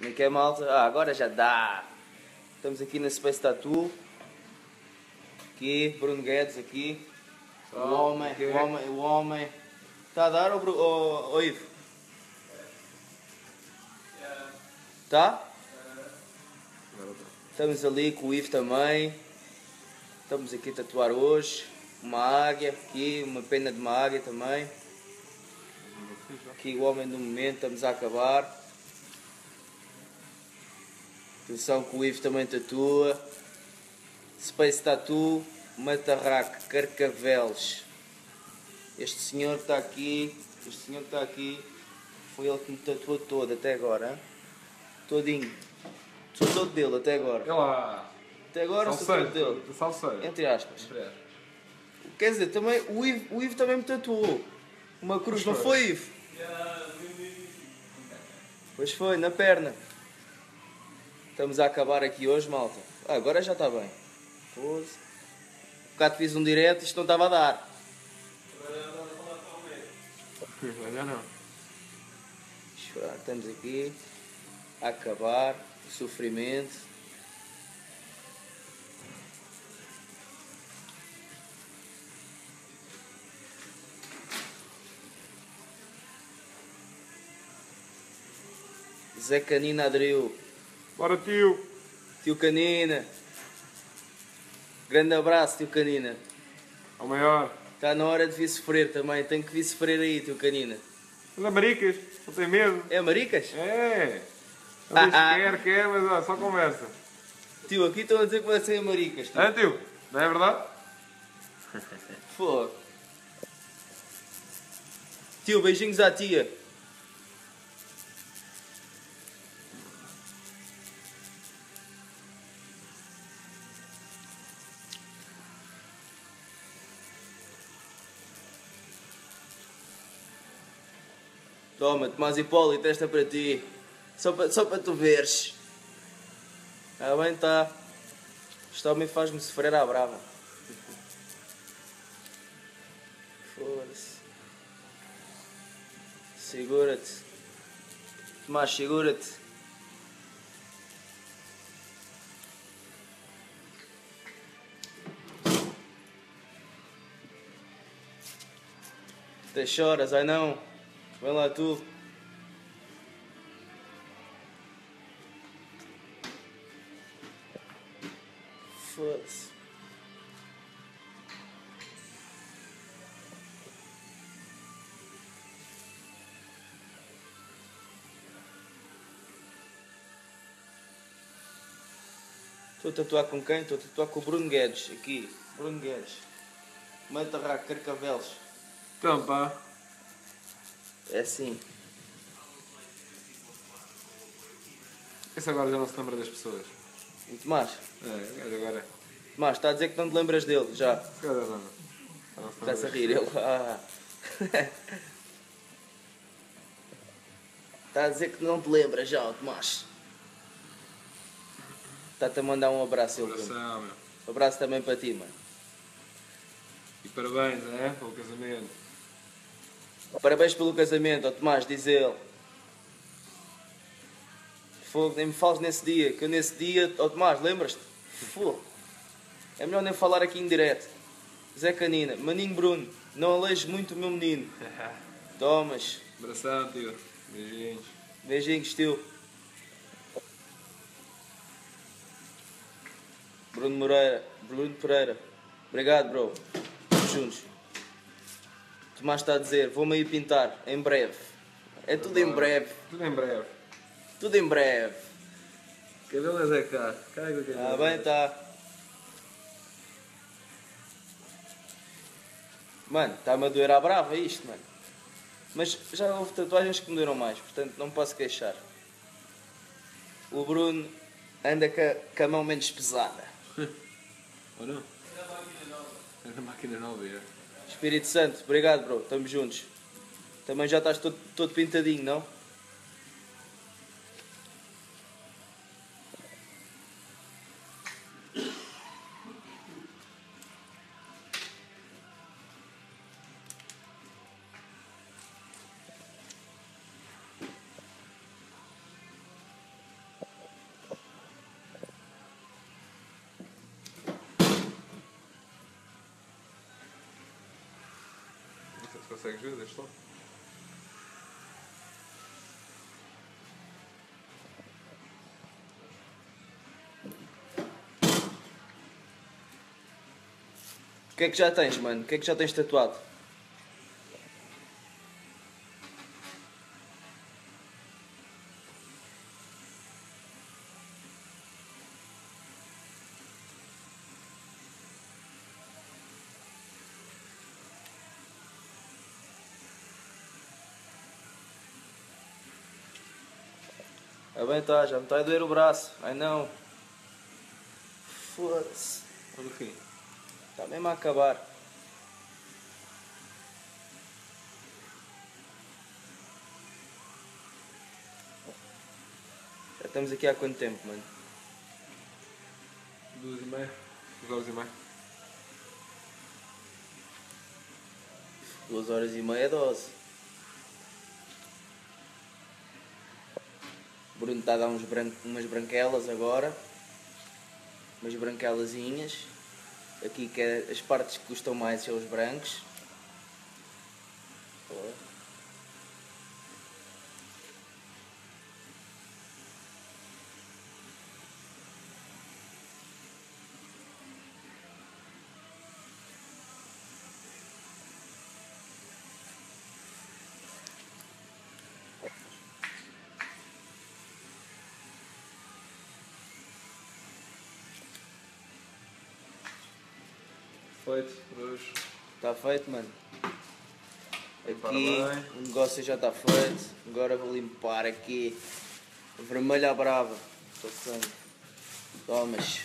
Como é que é, malta? Ah, agora já dá. Estamos aqui na Space Tattoo. Aqui, Bruno Guedes aqui. O homem. Está a dar, ô Ivo? Tá? Estamos ali com o Ivo também. Estamos aqui a tatuar hoje. Uma águia aqui, uma pena de uma águia também. Aqui o homem do momento, estamos a acabar. Atenção que o Ivo também tatua. Space Tattoo, Matarraque, Carcavelos. Este senhor está aqui, foi ele que me tatuou todo até agora, hein? Todinho. Sou todo dele até agora. Até agora sou todo dele. Entre aspas. Quer dizer, também, o Ivo também me tatuou. Uma cruz, não foi, Ivo? Pois foi, na perna. Estamos a acabar aqui hoje, malta. Ah, agora já está bem. Um bocado fiz um direto, isto não estava a dar. Já não. Estamos aqui a acabar o sofrimento. Zé Canina aderiu. Bora, tio! Tio Canina. Grande abraço, tio Canina. Ao maior. Está na hora de vir sofrer também. Tem que vir sofrer aí, tio Canina. Mas é maricas, não tem medo. É maricas? É. Ele diz quer, mas ó, só conversa. Tio, aqui estão a dizer que vai ser maricas. Tio. Tio? Não é verdade? Fogo. Tio, beijinhos à tia. Toma, Tomás Hipólito, esta para ti. Só para tu veres. Ah, bem, tá. Este homem faz-me sofrer à brava. Foda-se. Segura-te. Tomás, segura-te. Até choras, ai não. Vem lá tu. Foda-se. Estou a tatuar com quem? Estou a tatuar com o Bruno Guedes. Aqui. Bruno Guedes. Matarraque, Carcavelos. Então, pá. É assim. Esse agora já não se lembra das pessoas. E Tomás? É, agora. Tomás, está a dizer que não te lembras dele, já. Se calhar não. Estás a rir, ele. Ah. Está a dizer que não te lembras já, Tomás. Está-te a mandar um abraço, ele. Abração, meu. Um abraço também para ti, mano. E parabéns, pelo casamento. Parabéns pelo casamento, ó Tomás, diz ele. Fogo, nem me fales nesse dia, que eu nesse dia, ó Tomás, lembras-te? Fogo. É melhor nem falar aqui em direto. Zé Canina, maninho Bruno, não alejes muito o meu menino. Tomas. Abração, tio. Beijinhos. Beijinhos, tio. Bruno Pereira. Obrigado, bro. Estamos juntos. Tomás está a dizer, vou-me aí pintar, em breve. É tudo em breve. Tudo em breve. Tudo em breve. Cabelo é cá. Carrega o cabelo. Ah, bem, tá. Mano, está-me a doer à brava isto, mano. Mas já houve tatuagens que me doeram mais, portanto não me posso queixar. O Bruno anda com a mão menos pesada. Ou não? É da máquina nova, é. Espírito Santo, obrigado, bro. Estamos juntos. Também já estás todo pintadinho, não? Consegues ver? Deixa lá. O que é que já tens, mano? O que é que já tens tatuado? Ah bem, tá, já me está a doer o braço. Ai não. Foda-se. Olha o fim. Está mesmo a acabar. Já estamos aqui há quanto tempo, mano? 2h30. 2h30. 2h30, dose. Bruno está a dar umas branquelas agora. Umas branquelazinhas. Aqui que é as partes que custam mais são os brancos. Feito por hoje. Está feito, mano. Aqui o negócio já está feito. Agora vou limpar aqui. Vermelho à brava. Estou sangue. Tomas.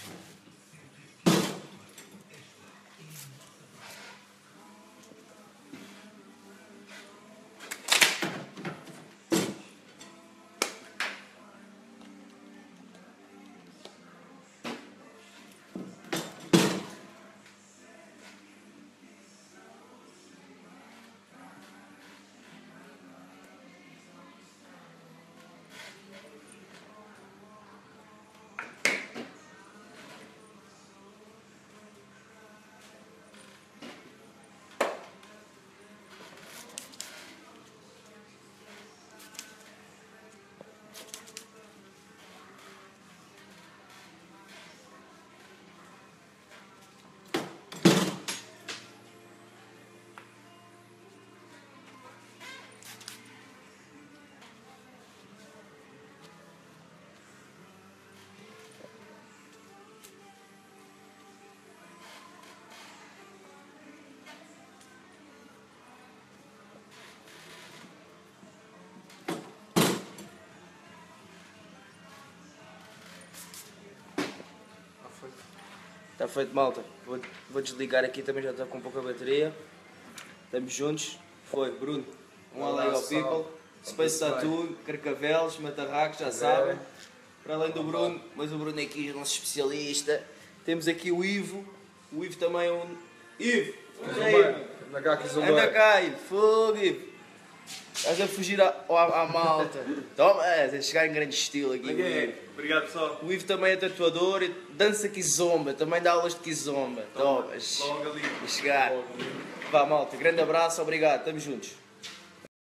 Está feito, malta. Vou desligar aqui, também já está com pouca bateria. Estamos juntos. Foi, Bruno. Um além ao people. Space Tattoo, Carcavelos, Matarracos, já sabem. Para além do Bruno, mas o Bruno é aqui o nosso especialista. Temos aqui o Ivo. O Ivo também é um... Ivo! Anda cá, que anda cá, Ivo. Fogo, Ivo. Estás a fugir à malta. Toma, tens de chegar em grande estilo aqui. Obrigado, pessoal. O Ivo também é tatuador e dança kizomba, também dá aulas de kizomba. Toma, logo ali. chegar. Vá, malta, grande abraço, obrigado, estamos juntos.